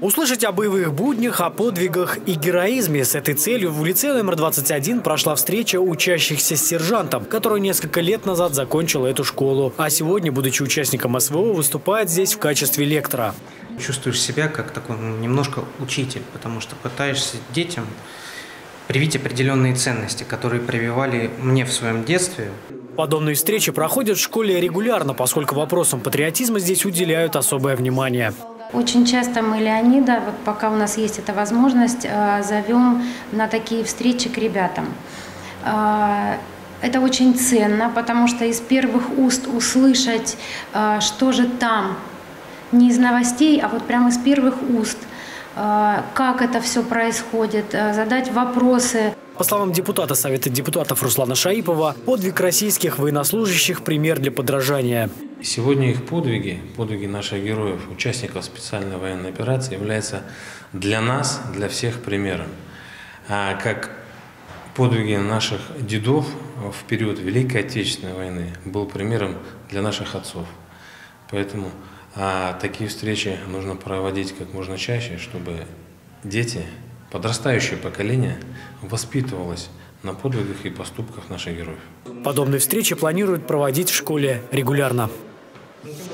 Услышать о боевых буднях, о подвигах и героизме. С этой целью в лицее номер 21 прошла встреча учащихся с сержантом, который несколько лет назад закончил эту школу. А сегодня, будучи участником СВО, выступает здесь в качестве лектора. Чувствуешь себя как такой немножко учитель, потому что пытаешься детям привить определенные ценности, которые прививали мне в своем детстве. Подобные встречи проходят в школе регулярно, поскольку вопросам патриотизма здесь уделяют особое внимание. Очень часто мы Леонида, вот пока у нас есть эта возможность, зовем на такие встречи к ребятам. Это очень ценно, потому что из первых уст услышать, что же там, не из новостей, а вот прямо из первых уст, как это все происходит, задать вопросы. По словам депутата Совета депутатов Руслана Шаипова, подвиг российских военнослужащих – пример для подражания. Сегодня их подвиги наших героев, участников специальной военной операции, являются для нас, для всех примером. Как подвиги наших дедов в период Великой Отечественной войны был примером для наших отцов. Поэтому такие встречи нужно проводить как можно чаще, чтобы дети, подрастающее поколение воспитывалось на подвигах и поступках наших героев. Подобные встречи планируют проводить в школе регулярно.